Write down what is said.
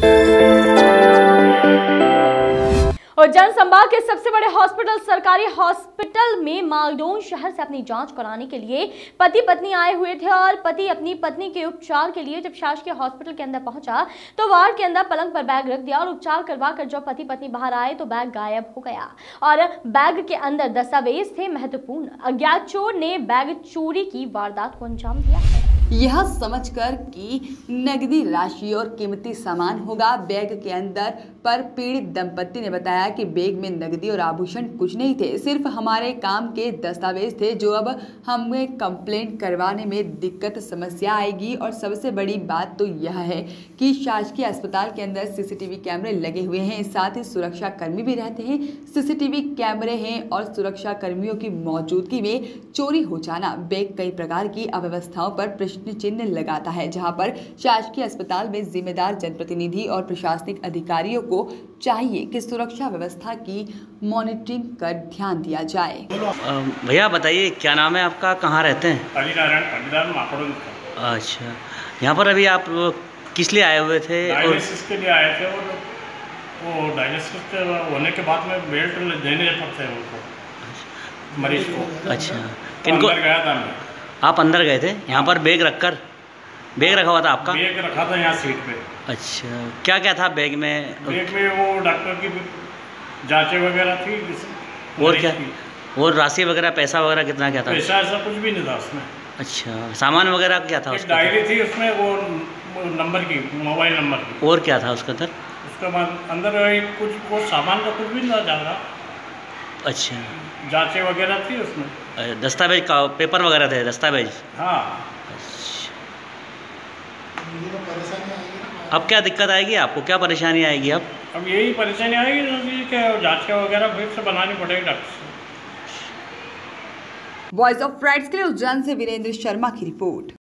उज्जैन संभाग के सबसे बड़े हॉस्पिटल सरकारी हॉस्पिटल में मालडोन शहर से अपनी जांच कराने के लिए पति पत्नी आए हुए थे और पति अपनी पत्नी के उपचार के लिए जब शासकीय हॉस्पिटल के अंदर पहुंचा तो वार्ड के अंदर पलंग पर बैग रख दिया और उपचार करवाकर जब पति पत्नी बाहर आए तो बैग गायब हो गया और बैग के अंदर दस्तावेज थे महत्वपूर्ण। अज्ञात चोर ने बैग चोरी की वारदात को अंजाम दिया है। यह समझकर कि नकदी राशि और कीमती सामान होगा बैग के अंदर, पर पीड़ित दंपति ने बताया कि बैग में नकदी और आभूषण कुछ नहीं थे, सिर्फ हमारे काम के दस्तावेज थे जो अब हमें कंप्लेंट करवाने में दिक्कत समस्या आएगी। और सबसे बड़ी बात तो यह है कि शासकीय अस्पताल के अंदर सीसीटीवी कैमरे लगे हुए हैं, साथ ही सुरक्षा कर्मी भी रहते हैं। सीसीटीवी कैमरे हैं और सुरक्षा कर्मियों की मौजूदगी में चोरी हो जाना बैग कई प्रकार की अव्यवस्थाओं पर प्रश्न चिन्ह लगाता है, जहां पर शासकीय अस्पताल में जिम्मेदार जनप्रतिनिधि और प्रशासनिक अधिकारियों को चाहिए कि सुरक्षा व्यवस्था की मॉनिटरिंग कर ध्यान दिया जाए। भैया बताइए क्या नाम है आपका, कहाँ रहते हैं? अच्छा, यहाँ पर अभी आप किस लिए आए हुए थे? डायलिसिस के लिए आए थे और वो डायलिसिस होने के बाद में बेल्ट देने पड़ते हैं उनको, मरीज को। अच्छा, किनको गया था मैं? आप अंदर गए थे? यहाँ पर बैग रखा हुआ था आपका? बैग रखा था यहाँ सीट पे। अच्छा, क्या क्या था बैग में? बैग में वो डॉक्टर की जांचें वगैरह थी। और क्या? और राशि वगैरह, पैसा वगैरह कितना क्या था? पैसा ऐसा कुछ भी नहीं था उसमें। अच्छा, सामान वगैरह क्या था? एक डायरी थी उसमें, वो नंबर की, मोबाइल नंबर की। और क्या था उसके अंदर? उसके बाद अंदर कुछ वो सामान का कुछ भी नहीं था ज़्यादा। अच्छा, जांचें वगैरह थी उसमें। दस्तावेज का पेपर वगैरह थे, दस्तावेज? हाँ। अच्छा, अब क्या दिक्कत आएगी आपको, क्या परेशानी आएगी? अब यही परेशानी आएगी कि जांच वगैरह फिर से बनानी पड़ेगी डॉक्टर से। वॉइस ऑफ राइट्स के लिए उज्जैन से वीरेंद्र शर्मा की रिपोर्ट।